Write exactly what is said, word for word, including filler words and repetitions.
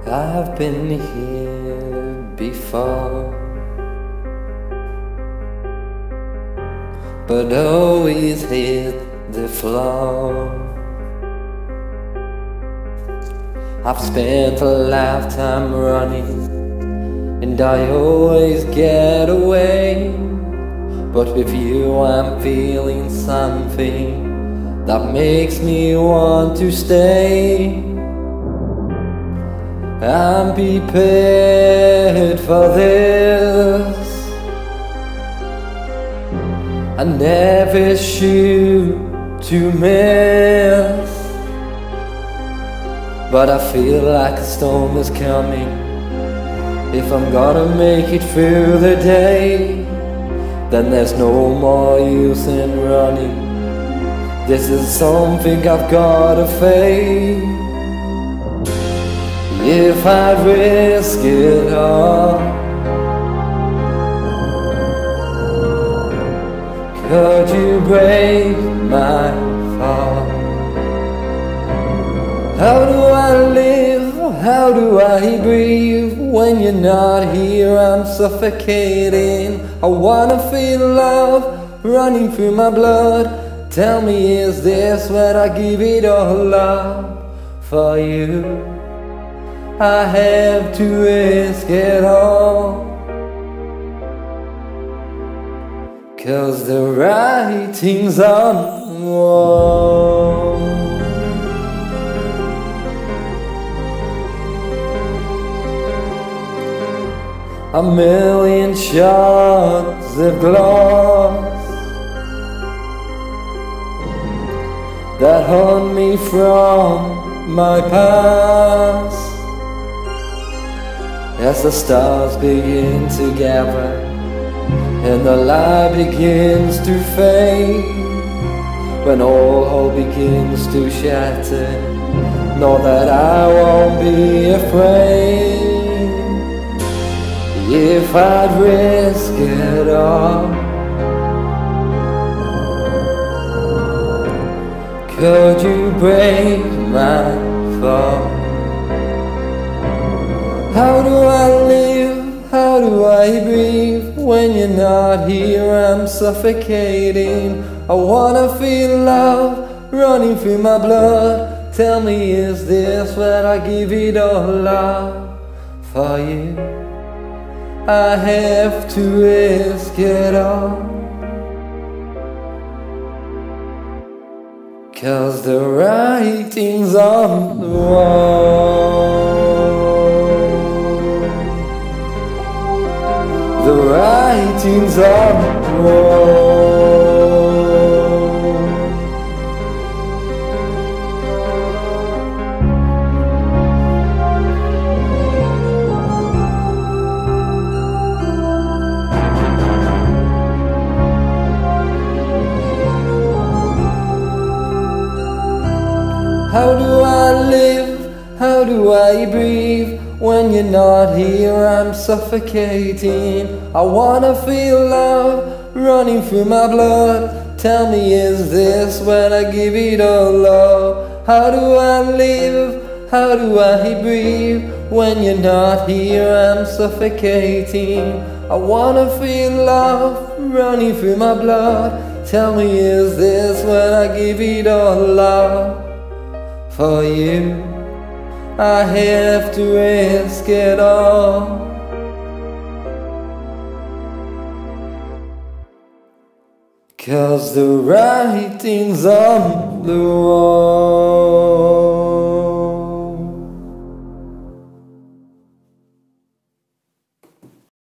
I've been here before, but always hit the floor. I've spent a lifetime running, and I always get away. But with you I'm feeling something that makes me want to stay. I'm prepared for this. I never shoot to miss, but I feel like a storm is coming. If I'm gonna make it through the day, then there's no more use in running. This is something I've gotta face. If I'd risk it all, could you break my fall? How do I live? How do I breathe? When you're not here I'm suffocating. I wanna feel love running through my blood. Tell me, is this what I give it all up for you? I have to risk it all, 'cause the writing's on the wall. A million shots of glass that haunt me from my past. As the stars begin to gather and the light begins to fade, when all hope begins to shatter, know that I won't be afraid. If I'd risk it all, could you break my fall? How do I live? How do I breathe? When you're not here I'm suffocating. I wanna feel love running through my blood. Tell me, is this what I give it all up for you? I have to risk it all, 'cause the writing's on the wall. The writing's on the wall. How do I live? How do I breathe? When you're not here I'm suffocating. I wanna feel love running through my blood. Tell me, is this when I give it all up? How do I live? How do I breathe? When you're not here I'm suffocating. I wanna feel love running through my blood. Tell me, is this when I give it all up for you? I have to risk it all, 'cause the writing's on the wall.